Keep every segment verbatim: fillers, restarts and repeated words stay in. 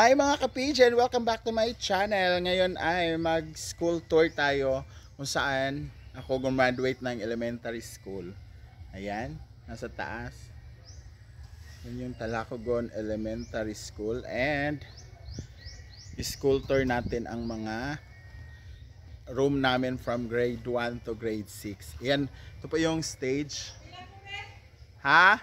Hi mga ka-pigeon! Welcome back to my channel. Ngayon ay mag-school tour tayo kung saan ako gumraduate ng elementary school. Ayan, nasa taas. Yan yung Talacogon Elementary School and school tour natin ang mga room namin from grade one to grade six. Ayan, ito po yung stage. Ha?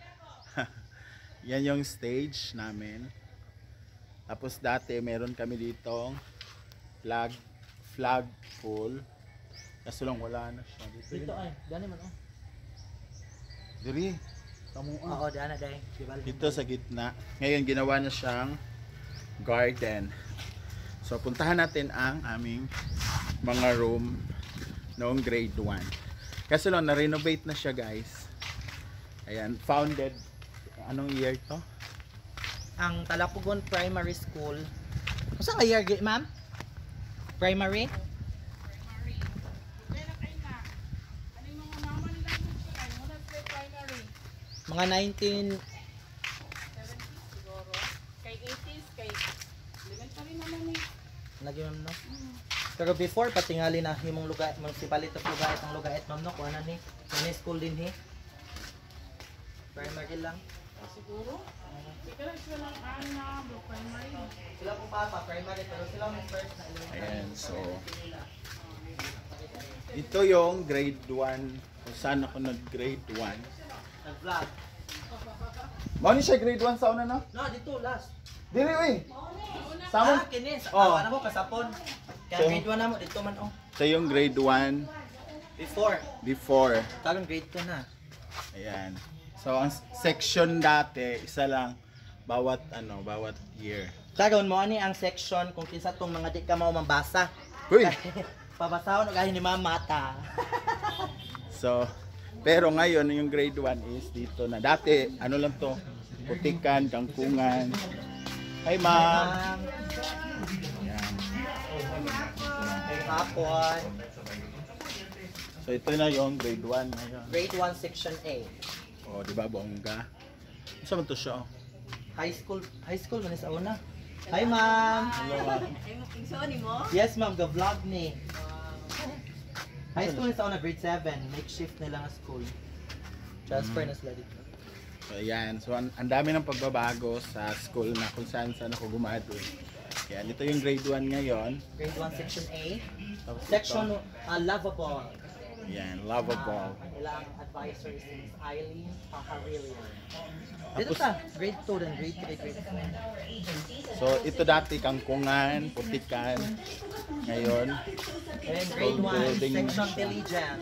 Yan yung stage namin. Tapos dati meron kami ditong flag flag pole. Kaso lang wala na siya. Dito, Dito ay, dani man oh. Diri. Kamu ah. Oo, dana day. Dito sa gitna. Ngayon ginawa na siyang garden. So puntahan natin ang aming mga room noong grade one. Kaso lang na-renovate na siya, guys. Ayan, founded anong year to? Ang Talacogon Primary School. Usa ka year, ma'am? Primary? Primary. Kailan kayo na? Ano yung mga mama nila gusto kayo? Muna sila primary. Mga nineteen seventies siguro. Kay eighties, kay elementary naman eh. lagi ma'am no. Pero before patingali na himong lugar, municipality of Lugait ang Lugait ma'am no, kuha na ni. Kani school din he. Primary lang. Ah, siguro. Ika lang sila ng ana, bro, primary. Sila po papa primary pero sila may first na elementary. Ayan, so ito yung grade one. Kung saan ako nag-grade one. Nag-vlog. Mao ni siya grade one sa una, no? No, dito last. Dili, uy! Sama Sama? ah, kini sa Oh. oh. Ano ko kasapon. Kaya So, grade one na mo dito man oh. Ito yung grade one Before. before. Karon grade two na. Ayan. So, ang section dati, isa lang bawat ano, bawat year. Karon mo ani ang section kung kinsa tong mga di ka mao mabasa. Uy! Pabasahon og gahin ni mama mata. So, pero ngayon, yung grade one is dito na. Dati, ano lang to, putikan, kangkungan. Hi, ma'am! Ayan. Hapon. So, ito na yung grade one ngayon. Grade one section A. O, di ba, bongga? Saan man to siya? Oh? High school, high school man sa una. Hi ma'am. Hello, ma'am. Yes ma'am, ga-vlog ni. High school sa una grade seven, makeshift nila nga school. Transfer na sila dito. So, ayan. So, ang, ang dami ng pagbabago sa school na kung saan saan ako gumaduate. Ayan, ito yung grade one ngayon. Grade one section A. Tapos Section ito. uh, lovable. Ayan, lovable. Uh, ilang advisor is Eileen Paharillion. Dito Tapos, ta, grade two then grade three, grade four. so, ito dati kangkungan, putikan. Ngayon, And grade one, building section siya. diligent.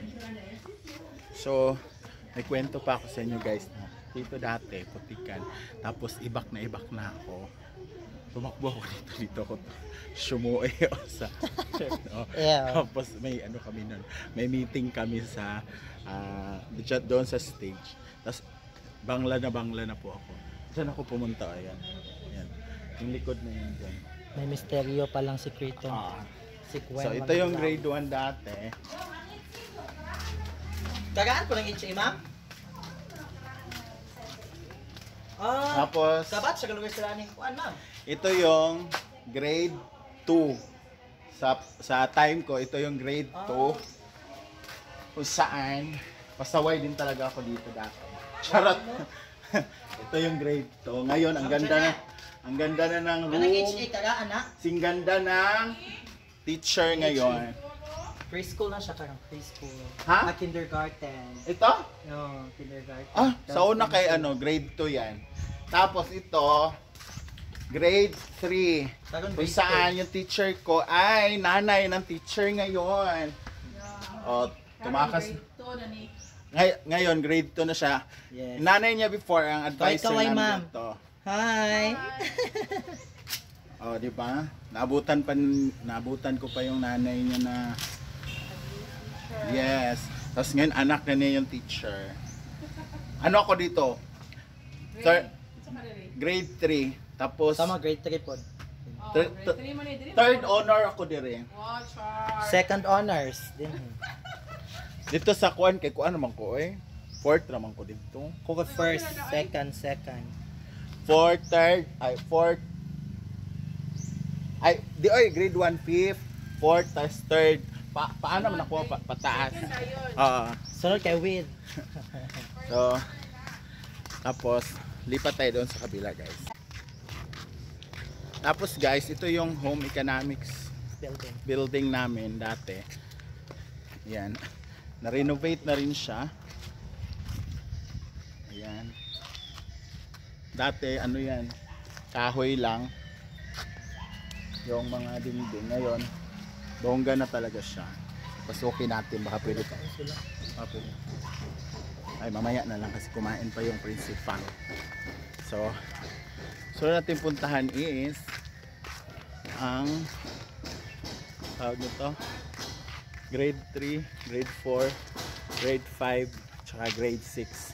So, may kwento pa ako sa inyo, guys. Dito dati, putikan. Tapos, ibak na ibak na ako. Tumakbo ako dito, dito ako sumuoy o sa no? Yeah. Tapos may ano kami nun, may meeting kami sa uh, doon sa stage. Tapos bangla na bangla na po ako. Diyan ako pumunta, ayan. Ayan. Yung likod na yun dyan. May misteryo palang sikreto. Ah. Si Gwen So ito yung grade one dati. Kagaan po ng H A, ma'am? Ah, Tapos kabat siya kalugar sila ni Kuan, ma'am. ito yung grade two. Sa sa time ko, ito yung grade two. Kung saan pasaway din talaga ako dito dati. Charot. Ito yung grade two. Ngayon ang ganda na ang ganda na ng Kanang H A room. kagaan na. Sing ganda ng teacher ngayon. Preschool na siya karang preschool. Ha? Ah, kindergarten. Ito? No, kindergarten. Ah, sa una kay ano, grade two yan. Tapos ito, grade three. Tagon Kung grade saan yung teacher ko ay nanay ng teacher ngayon. O, tumakas. Ngay ngayon, grade two na siya. Yes. Nanay niya before ang advisor Kaway, namin ma'am. ito. Hi. O, di ba? Naabutan pa naabutan ko pa yung nanay niya na yes. Tapos ngayon anak na niya yung teacher. Ano ako dito? Third, grade three. Tapos Tama grade three po. third, third honor ako dire. Second honors din. Dito sa kuan kay kuan naman ko eh. Fourth naman ko dito. Ko first, second, second. Fourth, third, ay fourth, Ay, di oy, grade one, fifth, fourth, tas third. Pa paano man ako pa pataas? Oo. Sunod kay Win. So, tapos, lipat tayo doon sa kabila, guys. Tapos, guys, ito yung home economics Building. building namin dati. Yan. Na-renovate na rin siya. Ayan. Dati, ano yan, kahoy lang. Yung mga dingding. Ngayon, bongga na talaga siya. Pasukin natin, baka pwede pa. Baka pwede. Ay, mamaya na lang kasi kumain pa yung principal. So, so natin puntahan is ang tawag nito grade three, grade four, grade five, tsaka grade six.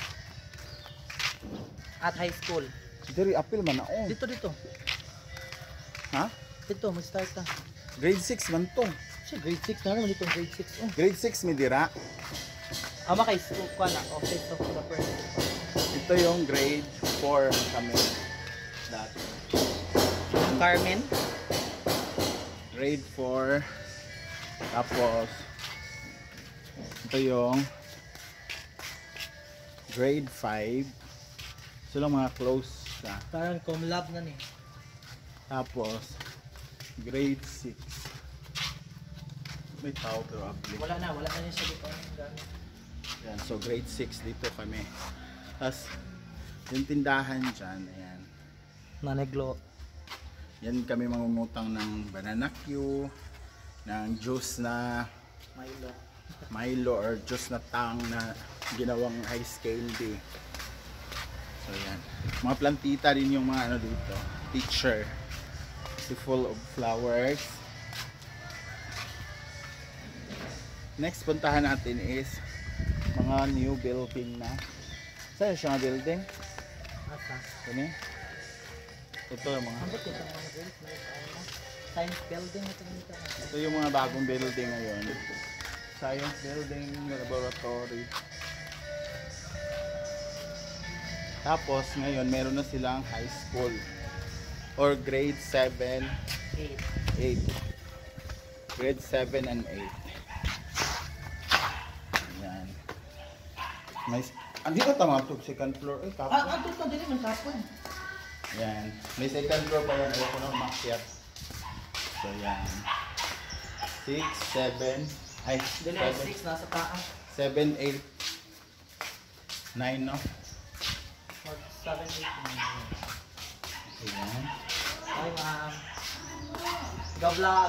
At high school. Diri apil man na oh. Dito, dito. Ha? Dito, mag-start ka. Grade six man to. Siya, grade six na naman dito, grade six. Oh. Grade six mi dira. Ama kay school ko na. Okay, so for the first. Ito yung grade four kami. Dati. Carmen. Grade four. Tapos ito yung grade five. Sila mga close siya. Parang cum-lab na ni. Tapos grade six. May tao pero ugly. Wala na, wala na niya siya dito. Yan, so grade six dito kami. Tapos yung tindahan dyan, ayan. Naneglo. Yan kami mangungutang ng banana Q, ng juice na Milo. Milo or juice na tang na ginawang ice candy. So yan. Mga plantita din yung mga ano dito. Teacher. Kasi full of flowers. Next puntahan natin is mga new building na. Saan siya mga building? Asa? Ano? Ito yung mga Ambot ito mga girls. Science building ito nito. ito yung mga bagong building ngayon. Science building, laboratory. Tapos ngayon meron na silang high school or grade seven, Eight. eight. Grade seven and eight. Ayan. May andito tama to second floor eh tapos. Ah, ato to dili man kapon. Yan. May second floor pa yan. Ayaw ko na umakyat. So yan. six, seven, ay, Dili ay six nasa taas. seven, eight, nine, no? seven, eight, nine. Ayan. Hi, ma'am. Ga-vlog.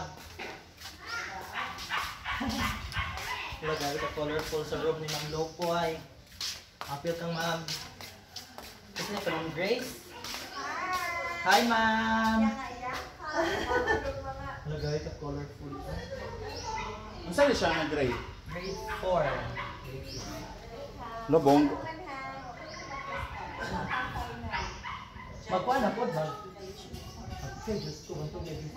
Wala gawin ka colorful sa room ni Ma'am Lopo ay. Apil kang ma'am. Kasi na from Grace. Hi, ma'am. Wala gawin ka colorful. Ang saan siya ng grade? Grade four. Lobong. Magkuha na po, mag. Okay, Diyos ko. Ito baby.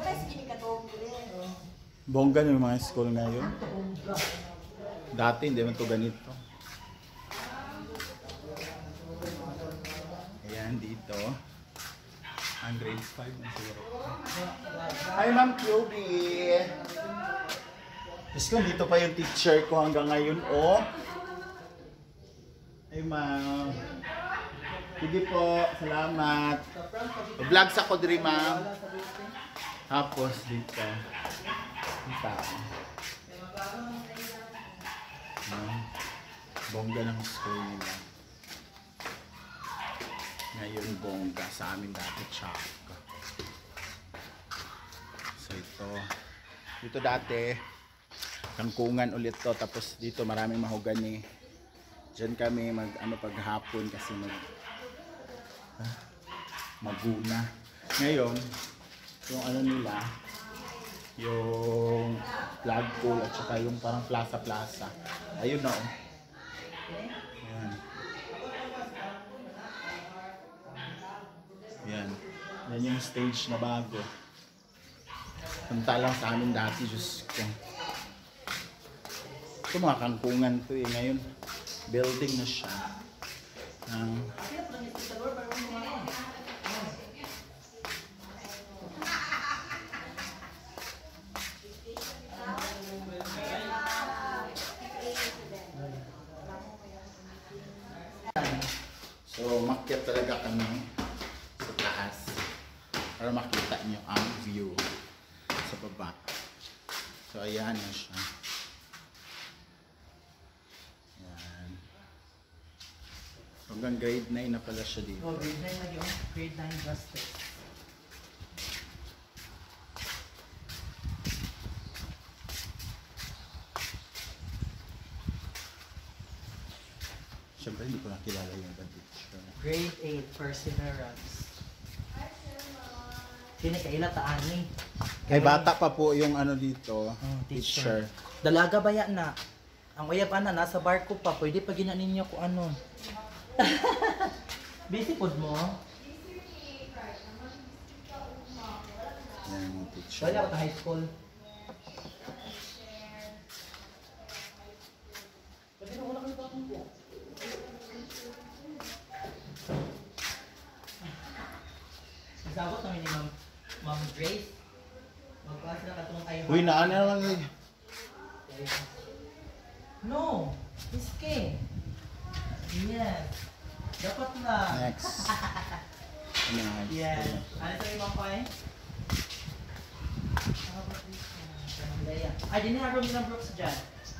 Bongga yung mga school ngayon. Dati hindi man to ganito. Ayan, dito. Ang grade five na siguro. Hi, Ma'am Q B. Diyos ko, dito pa yung teacher ko hanggang ngayon, oh. Ay, ma'am. Sige po, salamat. Vlog sa ko diri, ma'am. Tapos dito. Ang tao. Ayan. Bongga ng school nila. Ngayon bongga sa amin dati tsaka. So ito. Dito dati kangkungan ulit to. Tapos dito maraming mahogani. Diyan kami mag ano paghapon kasi mag ah, maguna. Ngayon yung ano nila yung flagpole at saka yung parang plaza-plaza. Ayun na oh. Ayan. Yan. Yan yung stage na bago. Samantalang sa amin dati, Diyos ko. Ito mga kangkungan to eh. Ngayon, building na siya. Um, So, makyat talaga kami sa taas para makita niyo ang view sa baba. So, ayan na siya. Ayan. Hanggang grade nine na pala siya dito. Oh, grade nine na yun. Grade nine busted. Siyempre, hindi ko nakilala yung ibang teacher. Grade eight, Perseverance. Sino kaila taan ni? Kay bata pa po yung ano dito, Oh, teacher. Dalaga ba yan na? Ang uyab ana, nasa barko pa. Pwede pa gina ninyo kung ano. Busy pod mo? Yan yung teacher. Wala ka high school. Pwede na wala kayo bakong po. Isabot namin ni Ma'am Ma'am Grace. Magpasa na katulong kayo. Uy, naan na lang eh. No! Iske! Yes! Dapat na! Next. Ano nga? Yes! Ano sa ibang pa eh? How about this one? Leia. Ay, di na room ng Brooks dyan.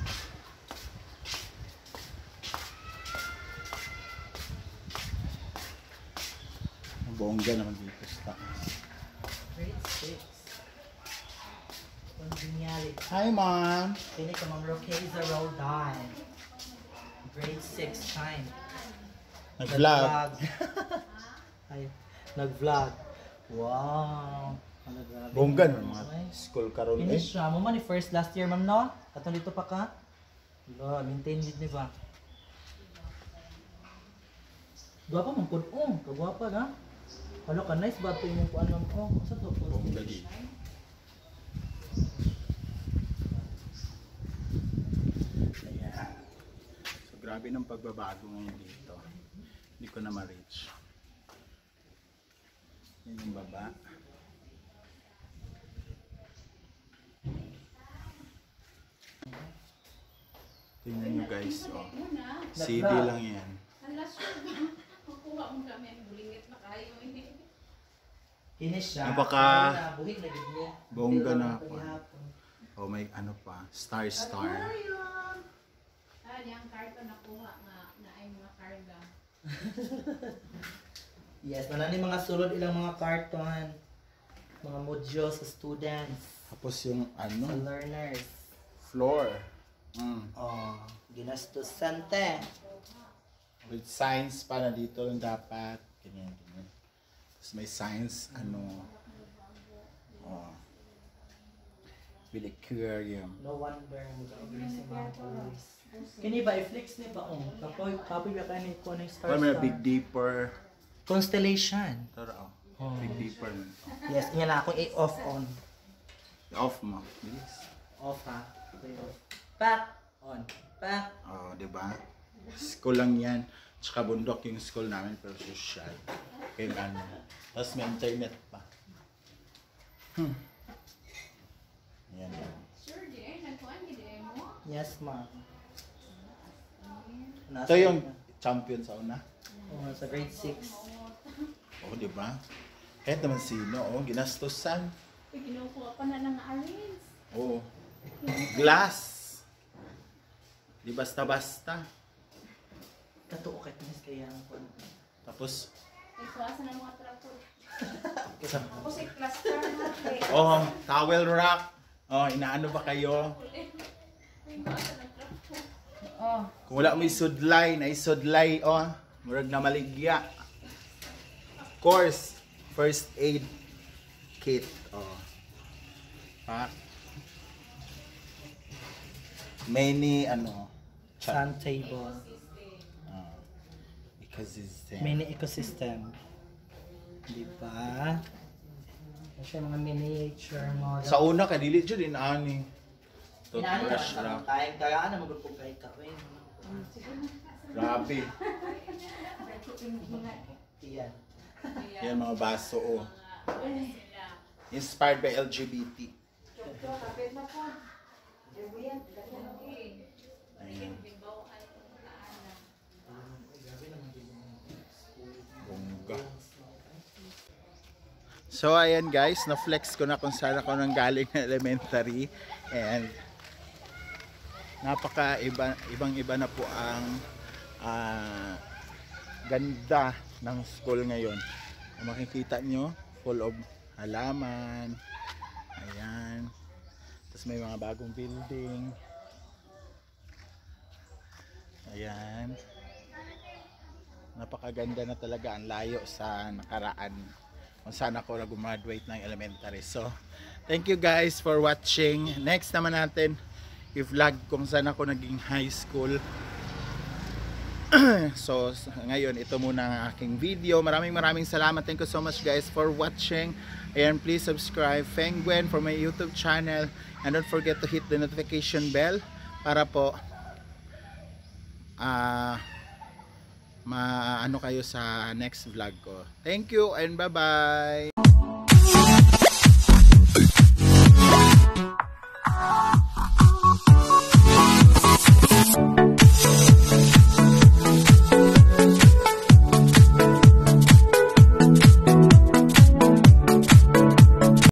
Bongga naman dito sa taas. Grade six. Congeniality. Hi, Mom! Pili ka Ma'am Roqueza Roldan. Grade six time. Nag-vlog. Ay, nag-vlog. Wow. Ano, grabe. Bongga naman mga Ay. school karon eh. Finish siya. Mo man ni first last year ma'am no? Katong dito pa ka? Lo, maintain din ba? Gwapa man pud oh, kagwapa na. Ano ka nice ba to imong kuan ma'am oh. Sa to po. Bongga dito. Ayan. So, grabe ng pagbabago ngayon dito. Hindi ko na ma-reach. Yan yung baba. Tingnan nyo guys, oh. C D lang yan. Alas yun. Makuha mo kami ang bulingit na kayo eh. Finish siya. Napaka- Na, buhig na gid niya. Bongga na Hindi ako. lang paghihapon. Oh, may ano pa, star star. Ah, yung karton nakuha nga na ay mga karga. Yes, manani mga sulod ilang mga carton. Mga modules sa students, Tapos yung sa ano, learners. floor. Mm. Oh, ginastosante. With science pa na dito lang dapat. Ganyan, ganyan. Tapos may science, ano, oh, with aquarium. No wonder mag-agree si mga boys. Kini ba i-flex ni ba oh? Kapoy kapoy ba kani ko na star Or may star. Big Dipper. Constellation. Tara, oh. Oh. Big Dipper. Yes, yan na akong i-off on. Off mo. Bilis. Off ha. Okay, off. Back on. Back. Oh, di ba? School lang yan. Tsaka bundok yung school namin, pero social. Kaya ano. Tapos may internet pa. Hmm. Yan yan. Sure, di ay nagkuhan di ay mo. Yes, ma'am. Ito yung champion sa una. Oh, sa grade six. Oh, di ba? Kahit naman sino, oh, ginastosan. Uy, kinukuha pa na ng arrange. Oh. Glass. Di basta-basta. Katuo kay Miss kaya ang kon. Tapos, Ikuwasan ng mga trapor. isa. Ako si cluster natin. Oh, towel rack. Oh, inaano ba kayo? Ikuwasan ng trapor. Oh. Kung wala mo isudlay, na isudlay, oh, murag na maligya. Of course, first aid kit, oh. Ha? Many, ano, Sun table. oh, because it's there. Mini ecosystem. Di ba? Kasi mga miniature model. Sa una, kadili dyan, inaani. Inaano naman Toothbrush sa rack. kaya kaya ano magpupog kay kawin. Grabe. Iyan. Yan mga baso, oh. Inspired by L G B T. Ayan. So ayan guys, na-flex ko na kung saan ako nang galing na elementary, and napaka iba, ibang iba na po ang uh, ganda ng school ngayon. Kung makikita nyo, full of halaman. Ayan. Tapos may mga bagong building. Ayan. Napakaganda na talaga, ang layo sa nakaraan kung saan ako nag-graduate ng elementary. So, thank you guys for watching. Next naman natin i-vlog kung saan ako naging high school. So, ngayon ito muna ang aking video. Maraming maraming salamat. Thank you so much guys for watching. And please subscribe Feng Gwen for my YouTube channel. And don't forget to hit the notification bell para po ah uh, maano kayo sa next vlog ko. Thank you and bye bye.